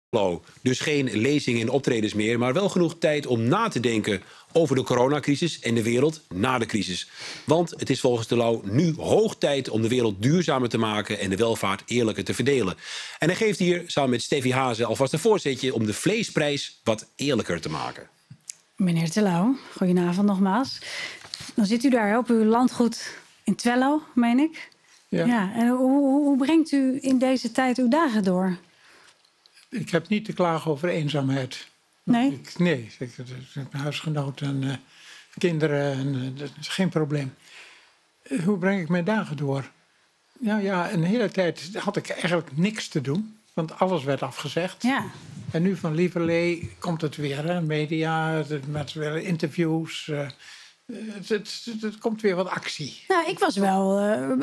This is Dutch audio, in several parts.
Dus geen lezingen en optredens meer, maar wel genoeg tijd om na te denken over de coronacrisis en de wereld na de crisis. Want het is volgens de Lau nu hoog tijd om de wereld duurzamer te maken en de welvaart eerlijker te verdelen. En hij geeft hier samen met Steffi Hazen alvast een voorzetje om de vleesprijs wat eerlijker te maken. Meneer Terlouw, goedenavond nogmaals. Dan zit u daar op uw landgoed in Twello, meen ik. Ja. En hoe brengt u in deze tijd uw dagen door? Ik heb niet te klagen over eenzaamheid. Nee? Ik heb een huisgenoot en kinderen. En, dat is geen probleem. Hoe breng ik mijn dagen door? Nou ja, een hele tijd had ik eigenlijk niks te doen. Want alles werd afgezegd. Ja. En nu van lieverlee komt het weer. Hè? Media, met weer interviews. Het komt weer wat actie. Nou, ik was wel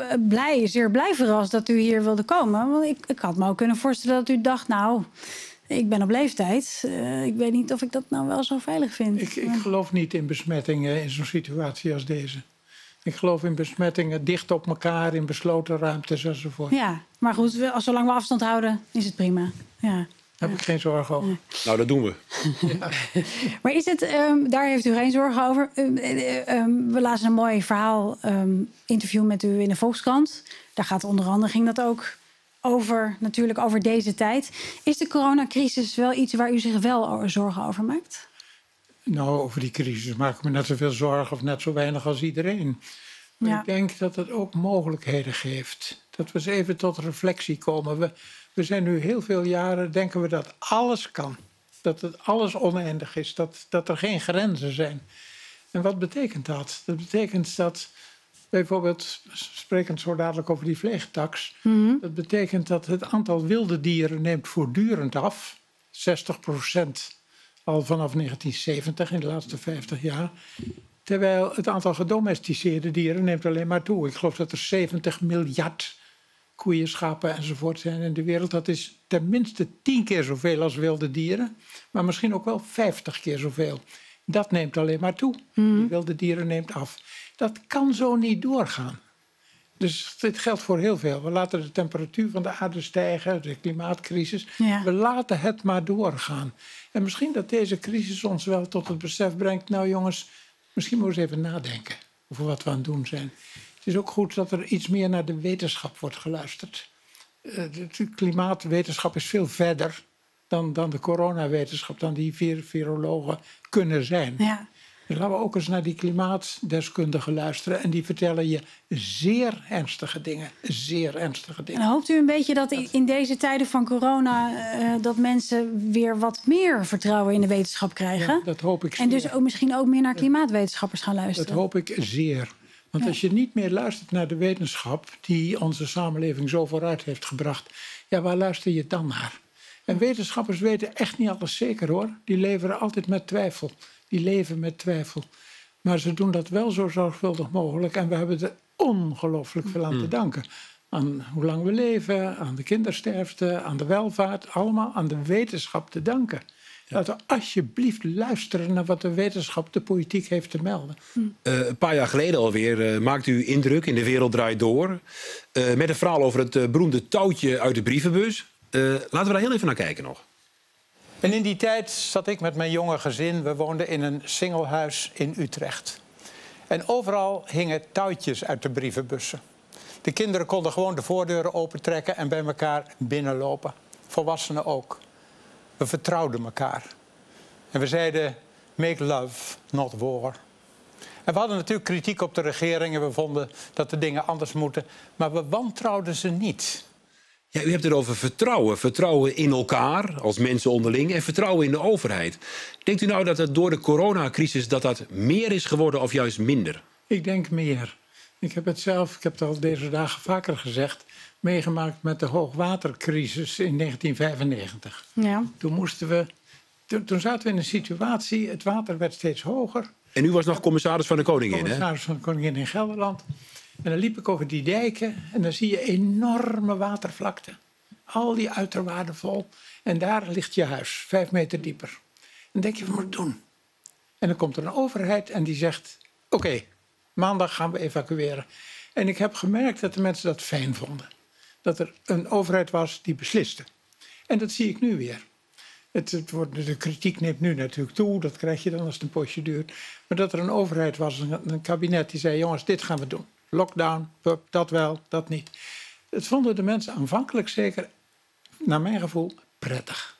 zeer blij verrast dat u hier wilde komen. Want ik had me ook kunnen voorstellen dat u dacht, nou, ik ben op leeftijd. Ik weet niet of ik dat nou wel zo veilig vind. Ik geloof niet in besmettingen in zo'n situatie als deze. Ik geloof in besmettingen dicht op elkaar, in besloten ruimtes enzovoort. Ja, maar goed, zolang we afstand houden, is het prima. Ja. Daar heb ik geen zorgen over. Nou, dat doen we. Ja. Maar is het, daar heeft u geen zorgen over. We lazen een mooi verhaal, interview met u in de Volkskrant. Daar gaat onder andere, ging dat ook natuurlijk over deze tijd. Is de coronacrisis wel iets waar u zich wel zorgen over maakt? Nou, over die crisis maak ik me net zoveel zorgen of net zo weinig als iedereen. Maar Ja. ik denk dat het ook mogelijkheden geeft. Dat we eens even tot reflectie komen. We zijn nu heel veel jaren, denken we dat alles kan. Dat het alles oneindig is. Dat er geen grenzen zijn. En wat betekent dat? Dat betekent dat, bijvoorbeeld, sprekend zo dadelijk over die vleegtax. Dat betekent dat het aantal wilde dieren neemt voortdurend af. 60% al vanaf 1970, in de laatste 50 jaar. Terwijl het aantal gedomesticeerde dieren neemt alleen maar toe. Ik geloof dat er 70 miljard koeien, schapen enzovoort zijn in de wereld. Dat is tenminste 10 keer zoveel als wilde dieren. Maar misschien ook wel 50 keer zoveel. Dat neemt alleen maar toe. Die wilde dieren neemt af. Dat kan zo niet doorgaan. Dus dit geldt voor heel veel. We laten de temperatuur van de aarde stijgen, de klimaatcrisis. Ja. We laten het maar doorgaan. En misschien dat deze crisis ons wel tot het besef brengt, nou jongens, misschien moeten we eens even nadenken over wat we aan het doen zijn. Het is ook goed dat er iets meer naar de wetenschap wordt geluisterd. De klimaatwetenschap is veel verder dan de coronawetenschap, dan die virologen kunnen zijn. Ja. Dus laten we ook eens naar die klimaatdeskundigen luisteren. En die vertellen je zeer ernstige dingen. Zeer ernstige dingen. En hoopt u een beetje dat in deze tijden van corona dat mensen weer wat meer vertrouwen in de wetenschap krijgen? Ja, dat hoop ik zeer. En dus ook misschien ook meer naar klimaatwetenschappers gaan luisteren? Dat hoop ik zeer. Want als je niet meer luistert naar de wetenschap die onze samenleving zo vooruit heeft gebracht, ja, waar luister je dan naar? En wetenschappers weten echt niet alles zeker, hoor. Die leveren altijd met twijfel. Die leven met twijfel. Maar ze doen dat wel zo zorgvuldig mogelijk. En we hebben er ongelooflijk veel aan te danken. Aan hoe lang we leven, aan de kindersterfte, aan de welvaart. Allemaal aan de wetenschap te danken. Laten we alsjeblieft luisteren naar wat de wetenschap, de politiek heeft te melden. Een paar jaar geleden alweer maakte u indruk in De Wereld Draait Door. Met een verhaal over het beroemde touwtje uit de brievenbus. Laten we daar heel even naar kijken nog. En in die tijd zat ik met mijn jonge gezin. We woonden in een singlehuis in Utrecht. En overal hingen touwtjes uit de brievenbussen. De kinderen konden gewoon de voordeuren opentrekken en bij elkaar binnenlopen. Volwassenen ook. We vertrouwden elkaar. En we zeiden, make love, not war. En we hadden natuurlijk kritiek op de regering en we vonden dat de dingen anders moeten. Maar we wantrouwden ze niet. Ja, u hebt het over vertrouwen. Vertrouwen in elkaar als mensen onderling en vertrouwen in de overheid. Denkt u nou dat het door de coronacrisis dat meer is geworden of juist minder? Ik denk meer. Ik heb het zelf, ik heb het al deze dagen vaker gezegd, meegemaakt met de hoogwatercrisis in 1995. Ja. Toen zaten we in een situatie, het water werd steeds hoger. En u was nog commissaris van de Koningin, hè? Commissaris van de Koningin in Gelderland. En dan liep ik over die dijken en dan zie je enorme watervlakte. Al die uiterwaarden vol. En daar ligt je huis, 5 meter dieper. En dan denk je, wat moet ik doen? En dan komt er een overheid en die zegt, oké, maandag gaan we evacueren. En ik heb gemerkt dat de mensen dat fijn vonden. Dat er een overheid was die besliste. En dat zie ik nu weer. De kritiek neemt nu natuurlijk toe. Dat krijg je dan als het een poosje duurt. Maar dat er een overheid was, een kabinet die zei... jongens, dit gaan we doen. Lockdown, dat wel, dat niet. Het vonden de mensen aanvankelijk zeker, naar mijn gevoel, prettig.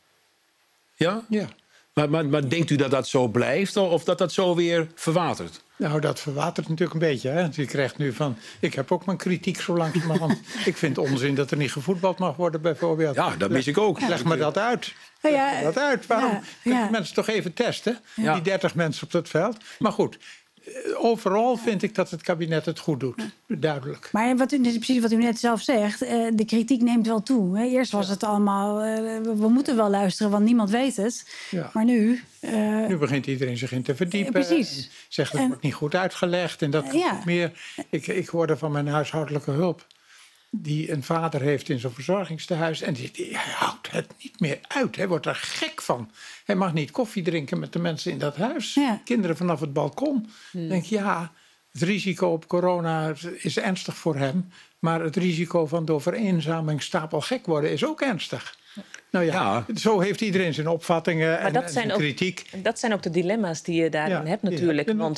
Ja? Ja. Maar denkt u dat dat zo blijft of dat dat zo weer verwatert? Nou, dat verwatert natuurlijk een beetje. Hè? Je krijgt nu van... Ik heb ook mijn kritiek zo langzamerhand. Ik vind onzin dat er niet gevoetbald mag worden, bijvoorbeeld. Ja, dat mis ik ook. Leg me dat uit. Nou ja, Leg me dat uit. Waarom kunnen mensen toch even testen? Ja. Die 30 mensen op dat veld. Maar goed, overal vind ik dat het kabinet het goed doet. Duidelijk. Maar dit is precies wat u net zelf zegt. De kritiek neemt wel toe. Hè. Eerst was het allemaal... we moeten wel luisteren, want niemand weet het. Ja. Maar nu... Nu begint iedereen zich in te verdiepen. Precies. En zegt het wordt niet goed uitgelegd. En dat meer. Ik hoorde van mijn huishoudelijke hulp... die een vader heeft in zo'n verzorgingstehuis... en hij houdt het niet meer uit. Hij wordt er gek van. Hij mag niet koffie drinken met de mensen in dat huis. Ja. Kinderen vanaf het balkon. Dan denk je, het risico op corona is ernstig voor hem... maar het risico van door vereenzaming stapelgek worden is ook ernstig. Nou ja, zo heeft iedereen zijn opvattingen en zijn kritiek. Dat zijn ook de dilemma's die je daarin hebt natuurlijk. Want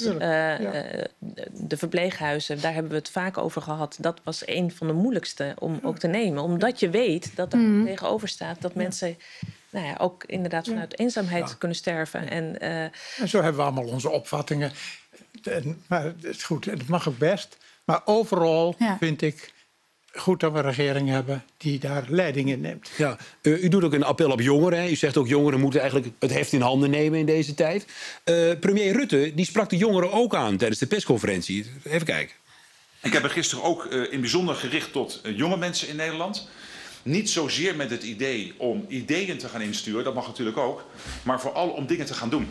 de verpleeghuizen, daar hebben we het vaak over gehad. Dat was een van de moeilijkste om ook te nemen. Omdat je weet dat er tegenover staat dat mensen... ook inderdaad vanuit eenzaamheid kunnen sterven. En zo hebben we allemaal onze opvattingen. Maar het is goed, en dat mag ook best. Maar overal vind ik goed dat we een regering hebben die daar leiding in neemt. Ja, u doet ook een appel op jongeren. Hè? U zegt ook jongeren moeten eigenlijk het heft in handen nemen in deze tijd. Premier Rutte die sprak de jongeren ook aan tijdens de persconferentie. Even kijken. Ik heb me gisteren ook in bijzonder gericht tot jonge mensen in Nederland. Niet zozeer met het idee om ideeën te gaan insturen, dat mag natuurlijk ook. Maar vooral om dingen te gaan doen.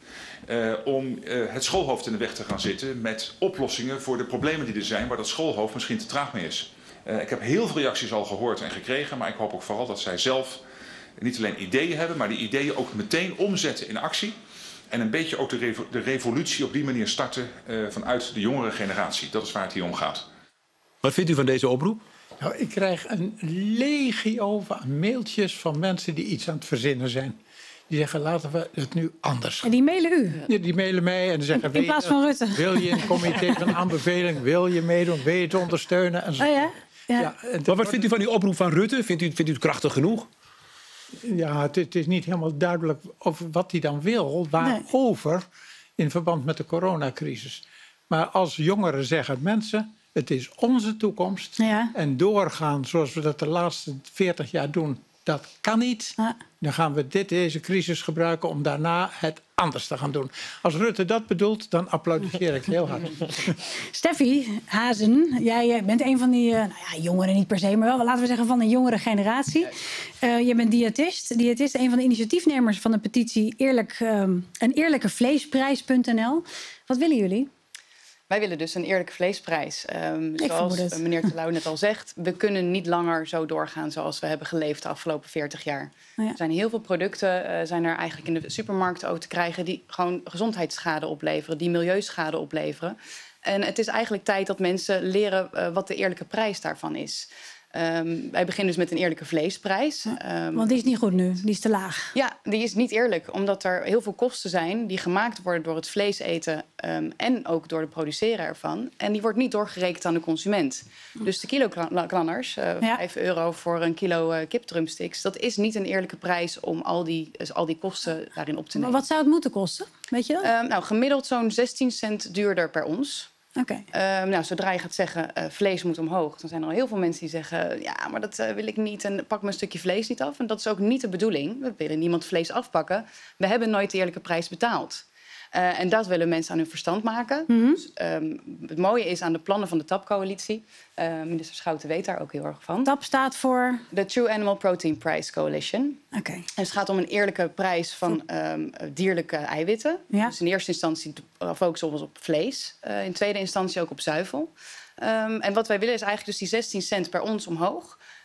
Om het schoolhoofd in de weg te gaan zitten met oplossingen voor de problemen die er zijn... waar dat schoolhoofd misschien te traag mee is. Ik heb heel veel reacties al gehoord en gekregen, maar ik hoop ook vooral dat zij zelf niet alleen ideeën hebben, maar die ideeën ook meteen omzetten in actie. En een beetje ook de revolutie op die manier starten vanuit de jongere generatie. Dat is waar het hier om gaat. Wat vindt u van deze oproep? Nou, ik krijg een legio aan mailtjes van mensen die iets aan het verzinnen zijn. Die zeggen, laten we het nu anders gaan. En die mailen u? Ja, die mailen mij en zeggen... In plaats van Rutte? Wil je in het comité van aanbeveling, wil je meedoen, wil je het ondersteunen? En zo. Oh ja? Ja. Maar wat vindt u van die oproep van Rutte? Vindt u het krachtig genoeg? Ja, het is niet helemaal duidelijk over wat hij dan wil. Waarover in verband met de coronacrisis. Maar als jongeren zeggen, mensen, het is onze toekomst. Ja. En doorgaan zoals we dat de laatste 40 jaar doen, dat kan niet. Ja. Dan gaan we deze crisis gebruiken om daarna het anders te gaan doen. Als Rutte dat bedoelt, dan applaudisseer ik heel hard. Steffi Hazen, jij bent een van die jongeren niet per se, maar wel, laten we zeggen, van een jongere generatie. Je bent diëtist, een van de initiatiefnemers van de petitie een eerlijkevleesprijs.nl. Wat willen jullie? Wij willen dus een eerlijke vleesprijs. Zoals meneer Terlouw net al zegt, we kunnen niet langer zo doorgaan zoals we hebben geleefd de afgelopen 40 jaar. Ja. Er zijn heel veel producten zijn er eigenlijk in de supermarkten ook te krijgen die gewoon gezondheidsschade opleveren, die milieuschade opleveren. En het is eigenlijk tijd dat mensen leren wat de eerlijke prijs daarvan is. Wij beginnen dus met een eerlijke vleesprijs. Want die is niet goed nu, die is te laag. Ja, die is niet eerlijk, omdat er heel veel kosten zijn die gemaakt worden door het vlees eten en ook door de produceren ervan. En die wordt niet doorgerekend aan de consument. Dus de kiloklanners, €5 voor een kilo kipdrumsticks, dat is niet een eerlijke prijs om al die kosten daarin op te nemen. Maar wat zou het moeten kosten? Weet je dat? Gemiddeld zo'n 16 cent duurder per ons. Okay. Zodra je gaat zeggen vlees moet omhoog, dan zijn er al heel veel mensen die zeggen ja, maar dat wil ik niet en pak me een stukje vlees niet af. En dat is ook niet de bedoeling. We willen niemand vlees afpakken. We hebben nooit de eerlijke prijs betaald. En dat willen mensen aan hun verstand maken. Mm-hmm. Dus, het mooie is aan de plannen van de TAP-coalitie. Minister Schouten weet daar ook heel erg van. TAP staat voor? De True Animal Protein Price Coalition. Okay. En het gaat om een eerlijke prijs van dierlijke eiwitten. Ja. Dus in eerste instantie focussen we ons op vlees. In tweede instantie ook op zuivel. En wat wij willen is eigenlijk dus die 16 cent per ons omhoog.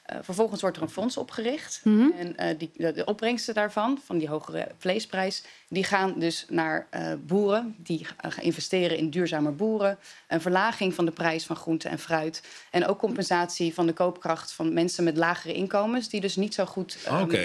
Vervolgens wordt er een fonds opgericht. En de opbrengsten daarvan, van die hogere vleesprijs, die gaan dus naar boeren die gaan investeren in duurzamer boeren. Een verlaging van de prijs van groente en fruit. En ook compensatie van de koopkracht van mensen met lagere inkomens, die dus niet zo goed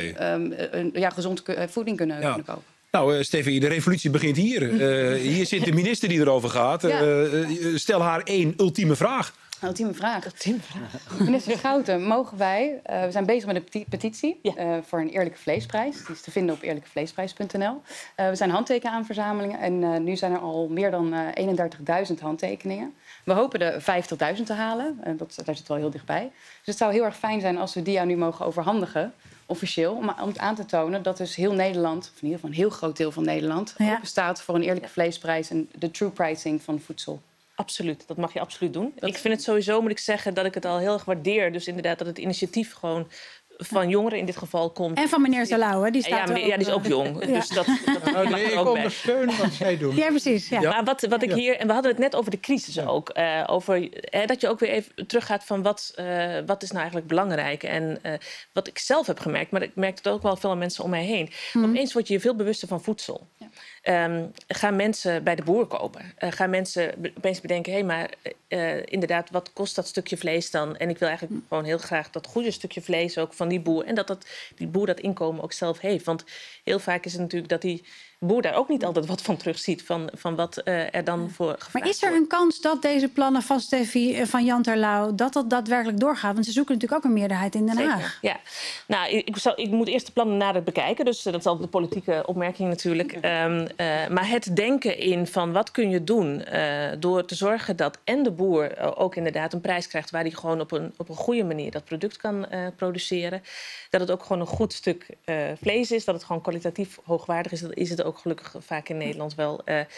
gezond voeding kunnen kopen. Nou, Steffi, de revolutie begint hier. Hier zit de minister die erover gaat. Stel haar 1 ultieme vraag. Ultieme vraag. Minister Schouten, mogen wij... we zijn bezig met een petitie voor een eerlijke vleesprijs. Die is te vinden op eerlijkevleesprijs.nl. We zijn handtekeningen aan verzamelingen. En nu zijn er al meer dan 31.000 handtekeningen. We hopen de 50.000 te halen. Daar zit wel heel dichtbij. Dus het zou heel erg fijn zijn als we die aan u mogen overhandigen. Officieel, om aan te tonen dat dus heel Nederland, of in ieder geval een heel groot deel van Nederland, open staat voor een eerlijke vleesprijs en de true pricing van voedsel. Absoluut, dat mag je absoluut doen. Ik vind het sowieso, moet ik zeggen, dat ik het al heel erg waardeer. Dus inderdaad dat het initiatief gewoon van jongeren in dit geval komt. En van meneer Terlouw, die staat er ook. Ja, die is ook jong. Dus dat ik ondersteun wat zij doen. Ja, precies. Ja. Maar wat ik hier... En we hadden het net over de crisis ook. Over dat je ook weer even teruggaat van wat is nou eigenlijk belangrijk. En wat ik zelf heb gemerkt, maar ik merk het ook wel veel aan mensen om mij heen. Opeens word je je veel bewuster van voedsel. Ja. Gaan mensen bij de boer kopen? Gaan mensen opeens bedenken, maar inderdaad, wat kost dat stukje vlees dan? En ik wil eigenlijk gewoon heel graag dat goede stukje vlees ook van die boer. En dat die boer dat inkomen ook zelf heeft. Want heel vaak is het natuurlijk dat die boer daar ook niet altijd wat van terugziet. Van wat er dan voor gevraagd Maar is er een kans dat deze plannen van Steffi, van Jan Terlouw, dat daadwerkelijk doorgaat? Want ze zoeken natuurlijk ook een meerderheid in Den Haag. Ja. Nou, ik moet eerst de plannen nader bekijken. Dus dat is altijd de politieke opmerking natuurlijk. Maar het denken in van wat kun je doen door te zorgen dat en de boer ook inderdaad een prijs krijgt waar hij gewoon op een goede manier dat product kan produceren. Dat het ook gewoon een goed stuk vlees is. Dat het gewoon kwalitatief hoogwaardig is. Dat is het ook gelukkig vaak in Nederland wel.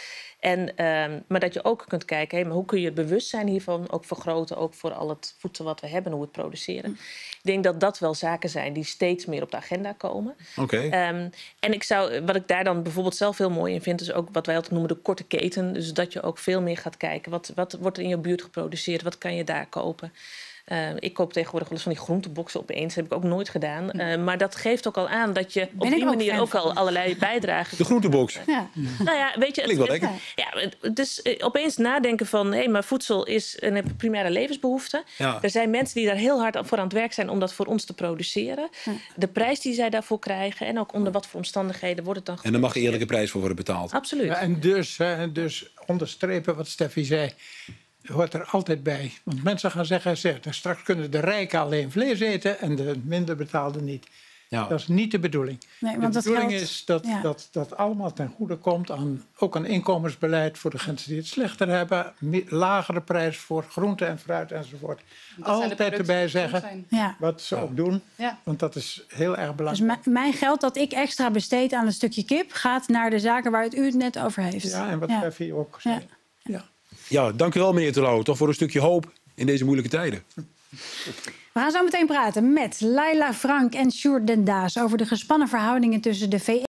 Maar dat je ook kunt kijken, maar hoe kun je het bewustzijn hiervan ook vergroten, ook voor al het voedsel wat we hebben en hoe we het produceren. Ik denk dat dat wel zaken zijn die steeds meer op de agenda komen. Okay. En wat ik daar dan bijvoorbeeld zelf heel mooi in vind, is ook wat wij altijd noemen de korte keten. Dus dat je ook veel meer gaat kijken, wat wordt er in je buurt geproduceerd, wat kan je daar kopen. Ik koop tegenwoordig wel eens van die groenteboxen opeens. Dat heb ik ook nooit gedaan. Maar dat geeft ook al aan dat je op die manier ook al allerlei bijdragen. De groentebox. Ja. Nou ja, weet je, klinkt wel lekker. Ja, dus opeens nadenken van, maar voedsel is een primaire levensbehoefte. Ja. Er zijn mensen die daar heel hard voor aan het werk zijn om dat voor ons te produceren. Ja. De prijs die zij daarvoor krijgen en ook onder wat voor omstandigheden wordt het dan geproduceerd. En er mag een eerlijke prijs voor worden betaald. Absoluut. Ja, en dus onderstrepen wat Steffi zei, hoort er altijd bij. Want mensen gaan zeggen, straks kunnen de rijken alleen vlees eten en de minder betaalde niet. Ja. Dat is niet de bedoeling. Nee, want de bedoeling is dat allemaal ten goede komt aan ook een inkomensbeleid voor de mensen die het slechter hebben. Lagere prijs voor groente en fruit enzovoort. Altijd erbij zeggen wat ze ook doen. Ja. Want dat is heel erg belangrijk. Dus mijn geld dat ik extra besteed aan een stukje kip gaat naar de zaken waar u het net over heeft. Ja, en wat Steffi ook zei. Ja, dank u wel, meneer Terlouw. Toch voor een stukje hoop in deze moeilijke tijden. We gaan zo meteen praten met Laila Frank en Sjoerd den Daas over de gespannen verhoudingen tussen de VN